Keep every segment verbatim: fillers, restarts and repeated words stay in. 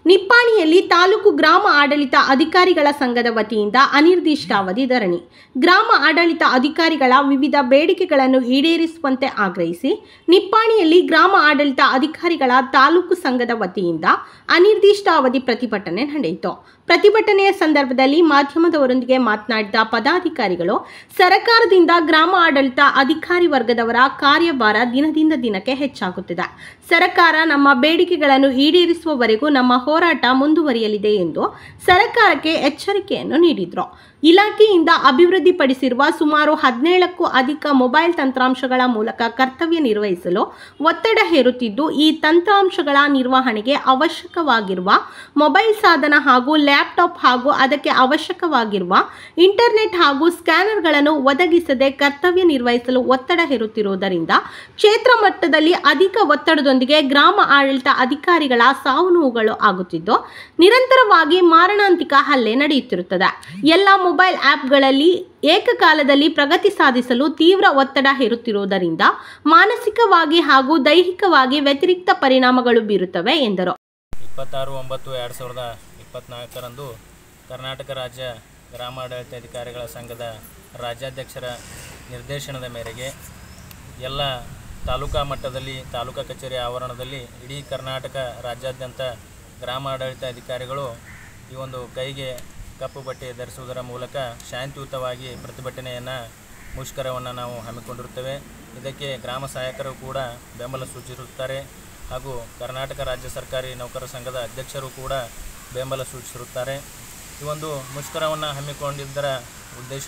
ನಿಪ್ಪಾಣಿಯಲ್ಲಿ ತಾಲೂಕು ಗ್ರಾಮ ಆಡಳಿತ ಅಧಿಕಾರಿಗಳ ಸಂಘದ ವತಿಯಿಂದ ಅನಿರ್ದಿಷ್ಟಾವಧಿ ಧರಣಿ. ಗ್ರಾಮ ಆಡಳಿತ ಅಧಿಕಾರಿಗಳ ವಿವಿಧ ಬೇಡಿಕೆಗಳನ್ನು ಈಡೇರಿಸುವಂತೆ ಆಗ್ರಹಿಸಿ ನಿಪ್ಪಾಣಿಯಲ್ಲಿ ಗ್ರಾಮ ಆಡಳಿತ ಅಧಿಕಾರಿಗಳ ತಾಲೂಕು ಸಂಘದ ವತಿಯಿಂದ ಅನಿರ್ದಿಷ್ಟಾವಧಿ ಪ್ರತಿಭಟನೆ ನಡೆಯಿತು. ಪ್ರತಿಭಟನೆಯ ಸಂದರ್ಭದಲ್ಲಿ ಮಾಧ್ಯಮದವರೊಂದಿಗೆ ಮಾತನಾಡಿದ ಪದಾಧಿಕಾರಿಗಳು, ಸರ್ಕಾರದಿಂದ ಗ್ರಾಮ ಆಡಳಿತ ಅಧಿಕಾರಿ ವರ್ಗದವರ ಕಾರ್ಯಭಾರ ದಿನದಿಂದ ದಿನಕ್ಕೆ ಹೆಚ್ಚಾಗುತ್ತಿದೆ. ಸರ್ಕಾರ ನಮ್ಮ ಬೇಡಿಕೆಗಳನ್ನು ಈಡೇರಿಸುವವರೆಗೂ ನಮ್ಮ ಹೋರಾಟ ಮುಂದುವರಿಯಲಿದೆ ಎಂದು ಸರ್ಕಾರಕ್ಕೆ ಎಚ್ಚರಿಕೆಯನ್ನು ನೀಡಿದರು. ಇಲಾಖೆಯಿಂದ ಅಭಿವೃದ್ಧಿಪಡಿಸಿರುವ ಸುಮಾರು ಹದಿನೇಳಕ್ಕೂ ಅಧಿಕ ಮೊಬೈಲ್ ತಂತ್ರಾಂಶಗಳ ಮೂಲಕ ಕರ್ತವ್ಯ ನಿರ್ವಹಿಸಲು ಒತ್ತಡ ಹೇರುತ್ತಿದ್ದು, ಈ ತಂತ್ರಾಂಶಗಳ ನಿರ್ವಹಣೆಗೆ ಅವಶ್ಯಕವಾಗಿರುವ ಮೊಬೈಲ್ ಸಾಧನ ಹಾಗೂ ಲ್ಯಾಪ್ಟಾಪ್ ಹಾಗೂ ಅದಕ್ಕೆ ಅವಶ್ಯಕವಾಗಿರುವ ಇಂಟರ್ನೆಟ್ ಹಾಗೂ ಸ್ಕ್ಯಾನರ್ಗಳನ್ನು ಒದಗಿಸದೆ ಕರ್ತವ್ಯ ನಿರ್ವಹಿಸಲು ಒತ್ತಡ ಹೇರುತ್ತಿರುವುದರಿಂದ ಕ್ಷೇತ್ರ ಮಟ್ಟದಲ್ಲಿ ಅಧಿಕ ಒತ್ತಡದೊಂದಿಗೆ ಗ್ರಾಮ ಆಡಳಿತ ಅಧಿಕಾರಿಗಳ ಸಾವು ನೋವುಗಳು ಆಗುತ್ತಿದ್ದು, ನಿರಂತರವಾಗಿ ಮಾರಣಾಂತಿಕ ಹಲ್ಲೆ ನಡೆಯುತ್ತಿರುತ್ತದೆ. ಎಲ್ಲ ಮೊಬೈಲ್ ಆ್ಯಪ್ಗಳಲ್ಲಿ ಏಕಕಾಲದಲ್ಲಿ ಪ್ರಗತಿ ಸಾಧಿಸಲು ತೀವ್ರ ಒತ್ತಡ ಹೇರುತ್ತಿರುವುದರಿಂದ ಮಾನಸಿಕವಾಗಿ ಹಾಗೂ ದೈಹಿಕವಾಗಿ ವ್ಯತಿರಿಕ್ತ ಪರಿಣಾಮಗಳು ಬೀರುತ್ತವೆ ಎಂದರು. ಇಪ್ಪತ್ತಾರು ಒಂಬತ್ತು ಎರಡು ಸಾವಿರದ ಇಪ್ಪತ್ನಾಲ್ಕರಂದು ಕರ್ನಾಟಕ ರಾಜ್ಯ ಗ್ರಾಮಾಡಳಿತ ಅಧಿಕಾರಿಗಳ ಸಂಘದ ರಾಜ್ಯಾಧ್ಯಕ್ಷರ ನಿರ್ದೇಶನದ ಮೇರೆಗೆ ಎಲ್ಲ ತಾಲೂಕಾ ಮಟ್ಟದಲ್ಲಿ ತಾಲೂಕಾ ಕಚೇರಿ ಆವರಣದಲ್ಲಿ ಇಡೀ ಕರ್ನಾಟಕ ರಾಜ್ಯಾದ್ಯಂತ ಗ್ರಾಮಾಡಳಿತ ಅಧಿಕಾರಿಗಳು ಈ ಒಂದು ಕೈಗೆ ಕಪ್ಪು ಬಟ್ಟೆ ಧರಿಸುವುದರ ಮೂಲಕ ಶಾಂತಿಯುತವಾಗಿ ಪ್ರತಿಭಟನೆಯನ್ನು ಮುಷ್ಕರವನ್ನು ನಾವು ಹಮ್ಮಿಕೊಂಡಿರುತ್ತೇವೆ. ಇದಕ್ಕೆ ಗ್ರಾಮ ಸಹಾಯಕರು ಕೂಡ ಬೆಂಬಲ ಸೂಚಿಸುತ್ತಾರೆ ಹಾಗೂ ಕರ್ನಾಟಕ ರಾಜ್ಯ ಸರ್ಕಾರಿ ನೌಕರರ ಸಂಘದ ಅಧ್ಯಕ್ಷರು ಕೂಡ ಬೆಂಬಲ ಸೂಚಿಸಿರುತ್ತಾರೆ. ಈ ಒಂದು ಮುಷ್ಕರವನ್ನು ಹಮ್ಮಿಕೊಂಡಿದ್ದರ ಉದ್ದೇಶ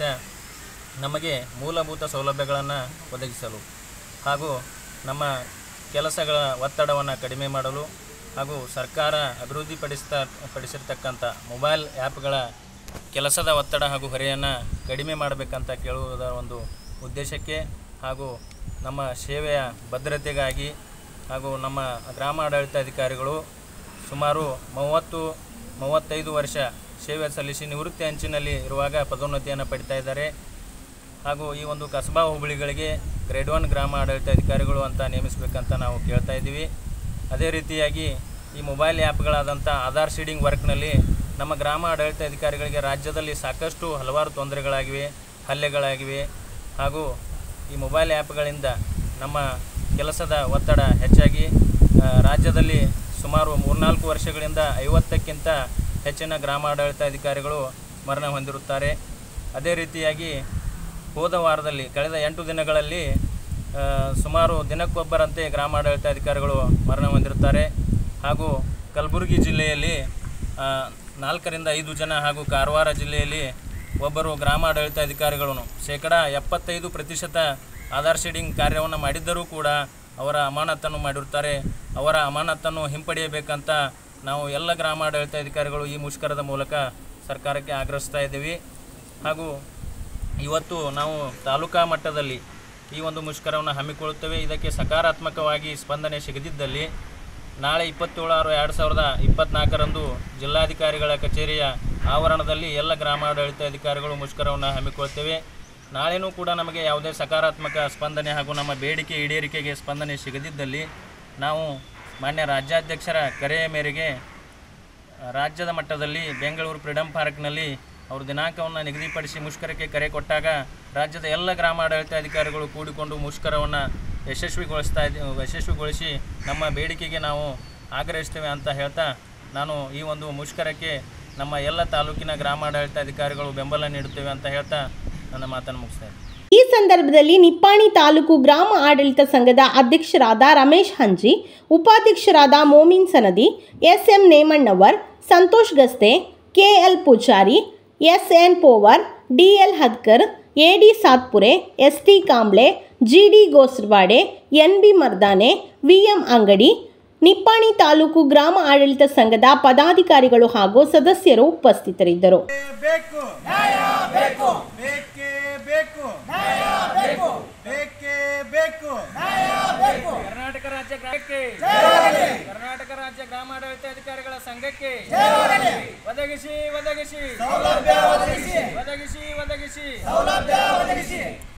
ನಮಗೆ ಮೂಲಭೂತ ಸೌಲಭ್ಯಗಳನ್ನು ಒದಗಿಸಲು ಹಾಗೂ ನಮ್ಮ ಕೆಲಸಗಳ ಒತ್ತಡವನ್ನು ಕಡಿಮೆ ಮಾಡಲು ಹಾಗೂ ಸರ್ಕಾರ ಅಭಿವೃದ್ಧಿಪಡಿಸ್ತಾ ಪಡಿಸಿರ್ತಕ್ಕಂಥ ಮೊಬೈಲ್ ಆ್ಯಪ್ಗಳ ಕೆಲಸದ ಒತ್ತಡ ಹಾಗೂ ಹೊರೆಯನ್ನು ಕಡಿಮೆ ಮಾಡಬೇಕಂತ ಕೇಳುವುದರ ಒಂದು ಉದ್ದೇಶಕ್ಕೆ ಹಾಗೂ ನಮ್ಮ ಸೇವೆಯ ಭದ್ರತೆಗಾಗಿ ಹಾಗೂ ನಮ್ಮ ಗ್ರಾಮ ಆಡಳಿತ ಅಧಿಕಾರಿಗಳು ಸುಮಾರು ಮೂವತ್ತು ಮೂವತ್ತೈದು ವರ್ಷ ಸೇವೆ ಸಲ್ಲಿಸಿ ನಿವೃತ್ತಿ ಅಂಚಿನಲ್ಲಿ ಇರುವಾಗ ಪದೋನ್ನತಿಯನ್ನು ಪಡಿತಾ ಇದ್ದಾರೆ. ಹಾಗೂ ಈ ಒಂದು ಕಸಬಾ ಹೋಬಳಿಗಳಿಗೆ ಗ್ರೇಡ್ ಒನ್ ಗ್ರಾಮ ಆಡಳಿತ ಅಧಿಕಾರಿಗಳು ಅಂತ ನೇಮಿಸಬೇಕಂತ ನಾವು ಕೇಳ್ತಾ ಇದ್ದೀವಿ. ಅದೇ ರೀತಿಯಾಗಿ ಈ ಮೊಬೈಲ್ ಆ್ಯಪ್ಗಳಾದಂಥ ಆಧಾರ್ ಸೀಡಿಂಗ್ ವರ್ಕ್ನಲ್ಲಿ ನಮ್ಮ ಗ್ರಾಮ ಆಡಳಿತ ಅಧಿಕಾರಿಗಳಿಗೆ ರಾಜ್ಯದಲ್ಲಿ ಸಾಕಷ್ಟು ಹಲವಾರು ತೊಂದರೆಗಳಾಗಿವೆ, ಹಲ್ಲೆಗಳಾಗಿವೆ ಹಾಗೂ ಈ ಮೊಬೈಲ್ ಆ್ಯಪ್ಗಳಿಂದ ನಮ್ಮ ಕೆಲಸದ ಒತ್ತಡ ಹೆಚ್ಚಾಗಿ ರಾಜ್ಯದಲ್ಲಿ ಸುಮಾರು ಮೂರ್ನಾಲ್ಕು ವರ್ಷಗಳಿಂದ ಐವತ್ತಕ್ಕಿಂತ ಹೆಚ್ಚಿನ ಗ್ರಾಮ ಆಡಳಿತ ಅಧಿಕಾರಿಗಳು ಮರಣ ಹೊಂದಿರುತ್ತಾರೆ. ಅದೇ ರೀತಿಯಾಗಿ ಹೋದ ವಾರದಲ್ಲಿ ಕಳೆದ ಎಂಟು ದಿನಗಳಲ್ಲಿ ಸುಮಾರು ದಿನಕ್ಕೊಬ್ಬರಂತೆ ಗ್ರಾಮ ಆಡಳಿತ ಅಧಿಕಾರಿಗಳು ಮರಣ ಹೊಂದಿರುತ್ತಾರೆ. ಹಾಗೂ ಕಲಬುರಗಿ ಜಿಲ್ಲೆಯಲ್ಲಿ ನಾಲ್ಕರಿಂದ ಐದು ಜನ ಹಾಗೂ ಕಾರವಾರ ಜಿಲ್ಲೆಯಲ್ಲಿ ಒಬ್ಬರು ಗ್ರಾಮ ಆಡಳಿತ ಅಧಿಕಾರಿಗಳನ್ನು ಶೇಕಡ ಎಪ್ಪತ್ತೈದು ಪ್ರತಿಶತ ಆಧಾರ್ ಶೀಡಿಂಗ್ ಕಾರ್ಯವನ್ನು ಮಾಡಿದ್ದರೂ ಕೂಡ ಅವರ ಅಮಾನತನ್ನು ಮಾಡಿರುತ್ತಾರೆ. ಅವರ ಅಮಾನತನ್ನು ಹಿಂಪಡೆಯಬೇಕಂತ ನಾವು ಎಲ್ಲ ಗ್ರಾಮ ಆಡಳಿತ ಅಧಿಕಾರಿಗಳು ಈ ಮುಷ್ಕರದ ಮೂಲಕ ಸರ್ಕಾರಕ್ಕೆ ಆಗ್ರಹಿಸ್ತಾ ಇದ್ದೀವಿ. ಹಾಗೂ ಇವತ್ತು ನಾವು ತಾಲೂಕಾ ಮಟ್ಟದಲ್ಲಿ ಈ ಒಂದು ಮುಷ್ಕರವನ್ನು ಹಮ್ಮಿಕೊಳ್ಳುತ್ತೇವೆ. ಇದಕ್ಕೆ ಸಕಾರಾತ್ಮಕವಾಗಿ ಸ್ಪಂದನೆ ಸಿಗದಿದ್ದಲ್ಲಿ ನಾಳೆ ಇಪ್ಪತ್ತೇಳು ಆರು ಎರಡು ಸಾವಿರದ ಇಪ್ಪತ್ತ್ನಾಲ್ಕರಂದು ಜಿಲ್ಲಾಧಿಕಾರಿಗಳ ಕಚೇರಿಯ ಆವರಣದಲ್ಲಿ ಎಲ್ಲ ಗ್ರಾಮಾಡಳಿತ ಅಧಿಕಾರಿಗಳು ಮುಷ್ಕರವನ್ನು ಹಮ್ಮಿಕೊಳ್ತೇವೆ. ನಾಳೆನೂ ಕೂಡ ನಮಗೆ ಯಾವುದೇ ಸಕಾರಾತ್ಮಕ ಸ್ಪಂದನೆ ಹಾಗೂ ನಮ್ಮ ಬೇಡಿಕೆ ಈಡೇರಿಕೆಗೆ ಸ್ಪಂದನೆ ಸಿಗದಿದ್ದಲ್ಲಿ ನಾವು ಮಾನ್ಯ ರಾಜ್ಯಾಧ್ಯಕ್ಷರ ಕರೆಯ ಮೇರೆಗೆ ರಾಜ್ಯದ ಮಟ್ಟದಲ್ಲಿ ಬೆಂಗಳೂರು ಫ್ರೀಡಂ ಪಾರ್ಕ್ನಲ್ಲಿ ಅವರು ದಿನಾಂಕವನ್ನು ನಿಗದಿಪಡಿಸಿ ಮುಷ್ಕರಕ್ಕೆ ಕರೆ ಕೊಟ್ಟಾಗ ರಾಜ್ಯದ ಎಲ್ಲ ಗ್ರಾಮಾಡಳಿತ ಅಧಿಕಾರಿಗಳು ಕೂಡಿಕೊಂಡು ಮುಷ್ಕರವನ್ನು ಯಶಸ್ವಿಗೊಳಿಸ್ತಾ ಇದ್ದೀವಿ ಯಶಸ್ವಿಗೊಳಿಸಿ ನಮ್ಮ ಬೇಡಿಕೆಗೆ ನಾವು ಆಗ್ರಹಿಸ್ತೇವೆ ಅಂತ ಹೇಳ್ತಾ ನಾನು ಈ ಒಂದು ಮುಷ್ಕರಕ್ಕೆ ನಮ್ಮ ಎಲ್ಲ ತಾಲೂಕಿನ ಗ್ರಾಮಾಡಳಿತ ಅಧಿಕಾರಿಗಳು ಬೆಂಬಲ ನೀಡುತ್ತೇವೆ ಅಂತ ಹೇಳ್ತಾ ನನ್ನ ಮಾತನ್ನು ಮುಗಿಸ್ತೇನೆ. ಈ ಸಂದರ್ಭದಲ್ಲಿ ನಿಪ್ಪಾಣಿ ತಾಲೂಕು ಗ್ರಾಮ ಆಡಳಿತ ಸಂಘದ ಅಧ್ಯಕ್ಷರಾದ ರಮೇಶ್ ಹಂಜಿ, ಉಪಾಧ್ಯಕ್ಷರಾದ Momin Sanadi, S M Nemannavar, Santosh Gaste, K L Pujari, S N Powar, D L Hadkar, A D Satpure, S T Kamble, G D Gosrawade, N B Mardane, V M Angadi, Nippani taluk ಗ್ರಾಮ ಆಡಳಿತ ಸಂಘದ ಪದಾಧಿಕಾರಿಗಳು ಹಾಗೂ ಸದಸ್ಯರು ಉಪಸ್ಥಿತರಿದ್ದರು. ಕರ್ನಾಟಕ ರಾಜ್ಯ ಕರ್ನಾಟಕ ರಾಜ್ಯ ಗ್ರಾಮಾಡಳಿತ ಅಧಿಕಾರಿಗಳ ಸಂಘಕ್ಕೆ ಒದಗಿಸಿ ಒದಗಿಸಿ ಒದಗಿಸಿ ಒದಗಿಸಿ